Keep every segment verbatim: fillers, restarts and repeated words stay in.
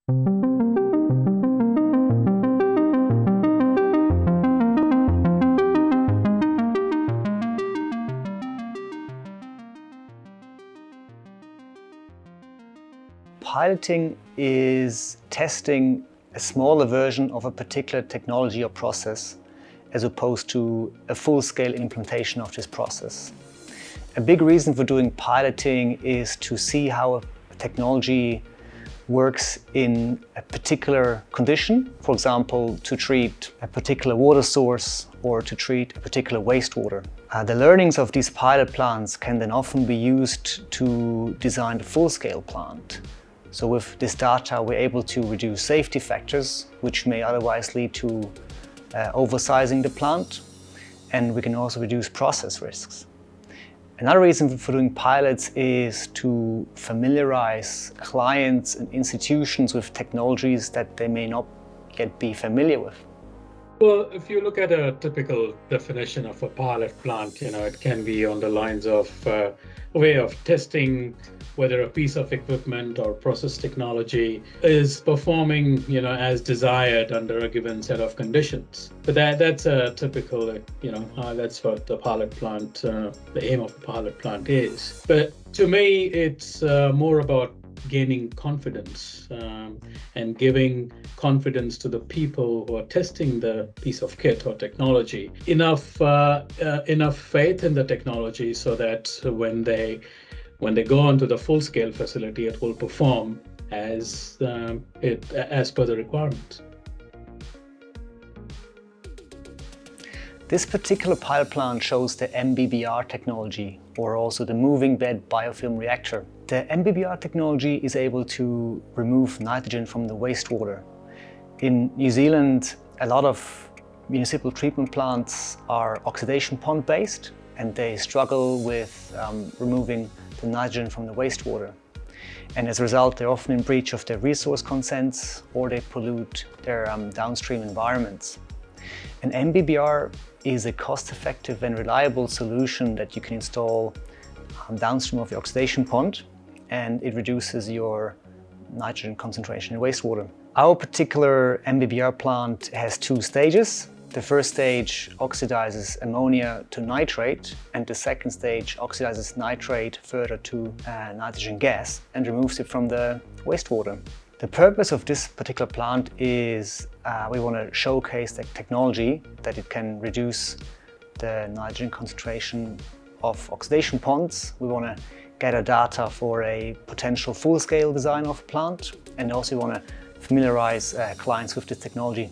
Piloting is testing a smaller version of a particular technology or process as opposed to a full-scale implementation of this process. A big reason for doing piloting is to see how a technology works in a particular condition, for example, to treat a particular water source or to treat a particular wastewater. Uh, the learnings of these pilot plants can then often be used to design the full-scale plant. So with this data, we're able to reduce safety factors, which may otherwise lead to uh, oversizing the plant, and we can also reduce process risks. Another reason for doing pilots is to familiarize clients and institutions with technologies that they may not yet be familiar with. Well, if you look at a typical definition of a pilot plant, you know, it can be on the lines of uh, a way of testing whether a piece of equipment or process technology is performing, you know, as desired under a given set of conditions. But that that's a typical, you know, uh, that's what the pilot plant, uh, the aim of the pilot plant is. But to me, it's uh, more about gaining confidence um, and giving confidence to the people who are testing the piece of kit or technology, enough uh, uh, enough faith in the technology so that when they when they go onto the full-scale facility, it will perform as um, it as per the requirements. This particular pilot plant shows the M B B R technology, or also the moving bed biofilm reactor. The M B B R technology is able to remove nitrogen from the wastewater. In New Zealand, a lot of municipal treatment plants are oxidation pond based, and they struggle with um, removing the nitrogen from the wastewater. And as a result, they're often in breach of their resource consents, or they pollute their um, downstream environments. An M B B R is a cost-effective and reliable solution that you can install um, downstream of the oxidation pond, and it reduces your nitrogen concentration in wastewater. Our particular M B B R plant has two stages. The first stage oxidizes ammonia to nitrate, and the second stage oxidizes nitrate further to uh, nitrogen gas and removes it from the wastewater. The purpose of this particular plant is uh, we want to showcase the technology that it can reduce the nitrogen concentration of oxidation ponds. We want to gather data for a potential full-scale design of a plant, and also we want to familiarize uh, clients with this technology.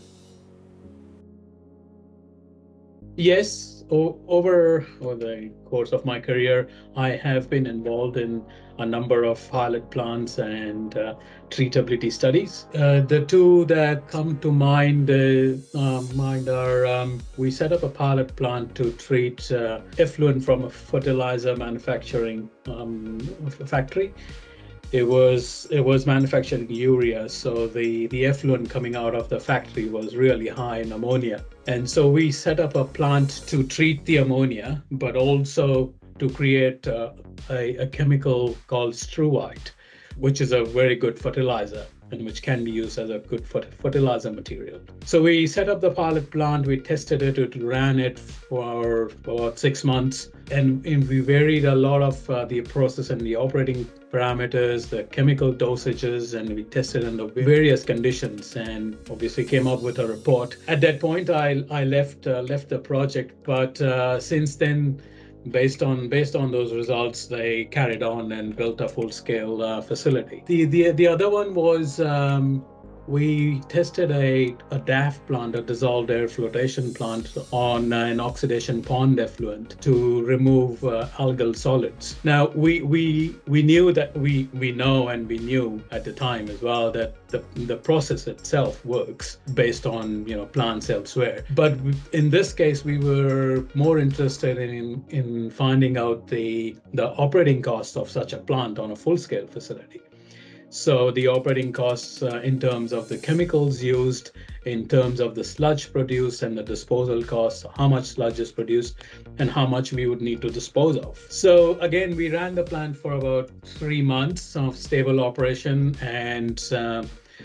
Yes, o over, over the course of my career, I have been involved in a number of pilot plants and uh, treatability studies. Uh, the two that come to mind, uh, uh, mind are um, we set up a pilot plant to treat uh, effluent from a fertilizer manufacturing um, factory. It was it was manufacturing urea, so the the effluent coming out of the factory was really high in ammonia, and so we set up a plant to treat the ammonia, but also to create uh, a, a chemical called struvite, which is a very good fertilizer and which can be used as a good fertilizer material. So we set up the pilot plant, we tested it, it ran it for about six months, and, and we varied a lot of uh, the process and the operating parameters, the chemical dosages, and we tested under various conditions, and obviously came up with a report. At that point, I, I left uh, left the project, but uh, since then, Based on based on those results, they carried on and built a full-scale uh, facility. The the the other one was um, we tested a a D A F plant, a dissolved air flotation plant, on uh, an oxidation pond effluent to remove uh, algal solids. Now we we we knew that we we know and we knew at the time as well that the the process itself works based on, you know, plants elsewhere. But in this case, we were more interested in in finding out the the operating costs of such a plant on a full-scale facility. So the operating costs uh, in terms of the chemicals used, in terms of the sludge produced and the disposal costs, how much sludge is produced and how much we would need to dispose of. So again, we ran the plant for about three months of stable operation, and uh,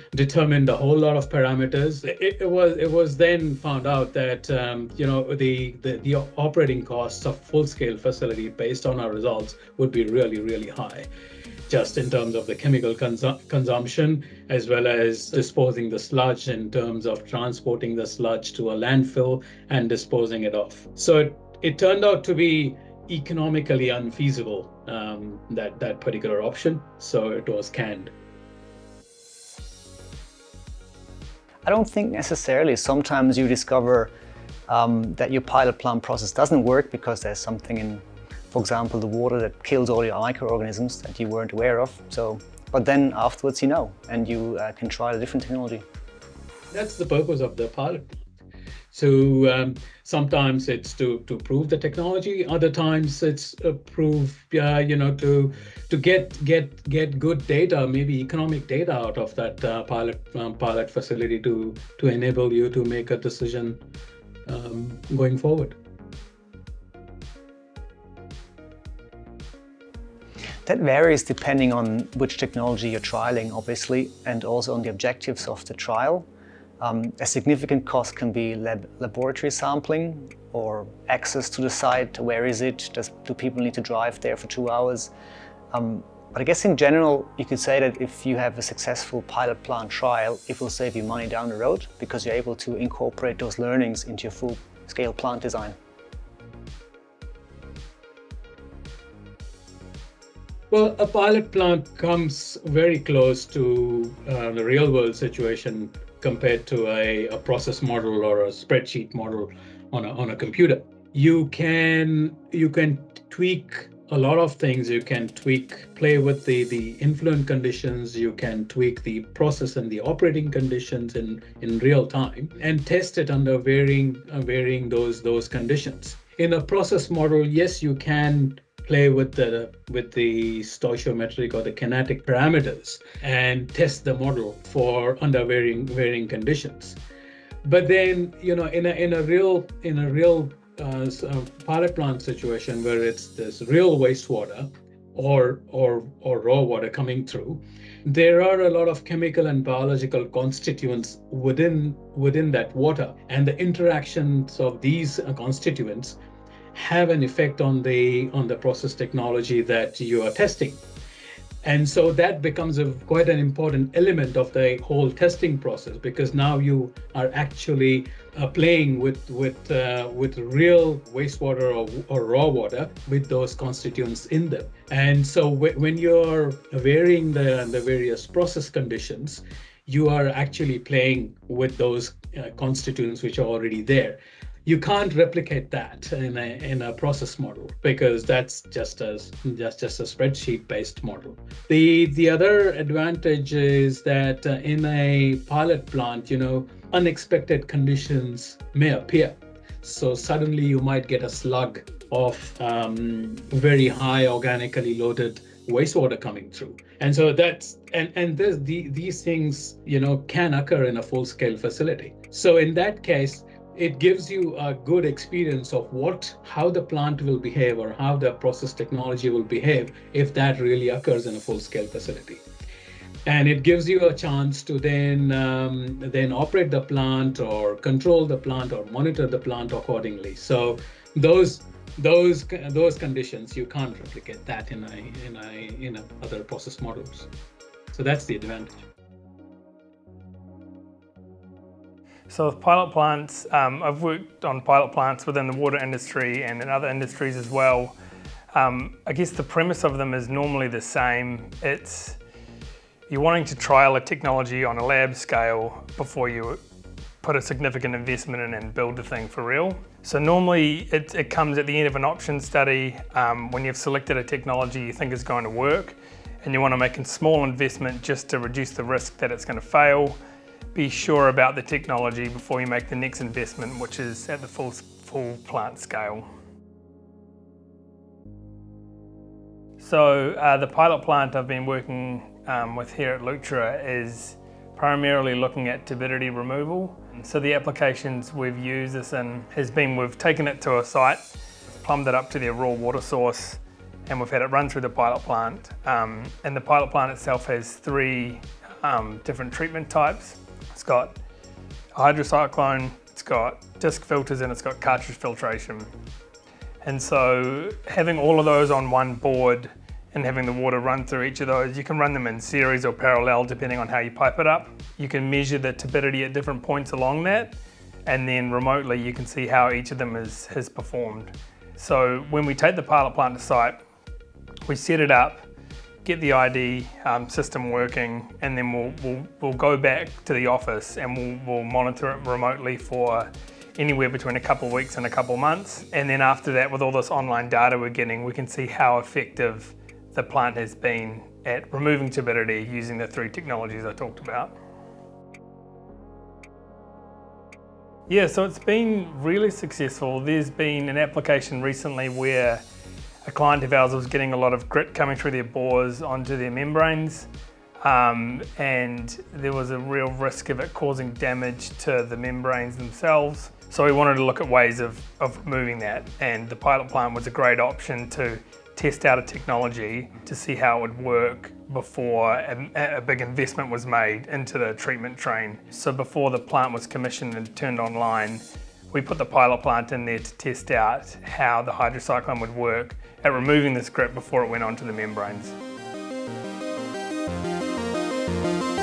determined a whole lot of parameters. It, it was it was then found out that um, you know the, the the operating costs of full-scale facility based on our results would be really really high, just in terms of the chemical consu consumption, as well as disposing the sludge, in terms of transporting the sludge to a landfill and disposing it off. So it, it turned out to be economically unfeasible, um, that, that particular option. So it was canned. I don't think necessarily. Sometimes you discover um, that your pilot plant process doesn't work because there's something in, for example, the water that kills all your microorganisms that you weren't aware of. So, but then afterwards you know, and you uh, can try a different technology. That's the purpose of the pilot plant. So um, sometimes it's to to prove the technology. Other times it's uh, prove, uh, you know, to to get get get good data, maybe economic data out of that uh, pilot um, pilot facility to to enable you to make a decision um, going forward. That varies depending on which technology you're trialing, obviously, and also on the objectives of the trial. Um, a significant cost can be lab laboratory sampling or access to the site. Where is it? Does, do people need to drive there for two hours? Um, but I guess in general, you could say that if you have a successful pilot plant trial, it will save you money down the road because you're able to incorporate those learnings into your full-scale plant design. Well, a pilot plant comes very close to uh, the real-world situation compared to a, a process model or a spreadsheet model on a, on a computer. You can you can tweak a lot of things. You can tweak, play with the, the influent conditions. You can tweak the process and the operating conditions in, in real time and test it under varying, uh, varying those, those conditions. In a process model, yes, you can play with the with the stoichiometric or the kinetic parameters and test the model for under varying varying conditions. But then, you know, in a in a real in a real uh, pilot plant situation where it's this real wastewater or or or raw water coming through, there are a lot of chemical and biological constituents within within that water, and the interactions of these constituents have an effect on the on the process technology that you are testing. And so that becomes a quite an important element of the whole testing process, because now you are actually uh, playing with with uh, with real wastewater or, or raw water with those constituents in them. And so when you're varying the the various process conditions, you are actually playing with those uh, constituents which are already there. You can't replicate that in a, in a process model because that's just a, just, just a spreadsheet-based model. The, the other advantage is that uh, in a pilot plant, you know, unexpected conditions may appear. So suddenly you might get a slug of um, very high organically loaded wastewater coming through. And so that's, and, and this, the, these things, you know, can occur in a full-scale facility. So in that case, it gives you a good experience of what, how the plant will behave or how the process technology will behave if that really occurs in a full-scale facility. And it gives you a chance to then um, then operate the plant or control the plant or monitor the plant accordingly. So those those those conditions, you can't replicate that in a in a in a other process models. So that's the advantage. So with pilot plants, um, I've worked on pilot plants within the water industry and in other industries as well. Um, I guess the premise of them is normally the same. It's you're wanting to trial a technology on a lab scale before you put a significant investment in and build the thing for real. So normally it, it comes at the end of an option study um, when you've selected a technology you think is going to work and you want to make a small investment just to reduce the risk that it's going to fail. Be sure about the technology before you make the next investment, which is at the full, full plant scale. So uh, the pilot plant I've been working um, with here at Lutra is primarily looking at turbidity removal. So the applications we've used this in has been we've taken it to a site, plumbed it up to their raw water source, and we've had it run through the pilot plant. Um, and the pilot plant itself has three um, different treatment types. It's got a hydrocyclone, it's got disc filters, and it's got cartridge filtration. And so having all of those on one board and having the water run through each of those, you can run them in series or parallel depending on how you pipe it up. You can measure the turbidity at different points along that, and then remotely you can see how each of them is, has performed. So when we take the pilot plant to site, we set it up, get the I D um, system working, and then we'll, we'll, we'll go back to the office and we'll, we'll monitor it remotely for anywhere between a couple of weeks and a couple of months. And then after that, with all this online data we're getting, we can see how effective the plant has been at removing turbidity using the three technologies I talked about. Yeah, so it's been really successful. There's been an application recently where a client of ours was getting a lot of grit coming through their bores onto their membranes, um, and there was a real risk of it causing damage to the membranes themselves. So we wanted to look at ways of, of removing that, and the pilot plant was a great option to test out a technology to see how it would work before a, a big investment was made into the treatment train. So before the plant was commissioned and turned online, we put the pilot plant in there to test out how the hydrocyclone would work at removing this grit before it went onto the membranes.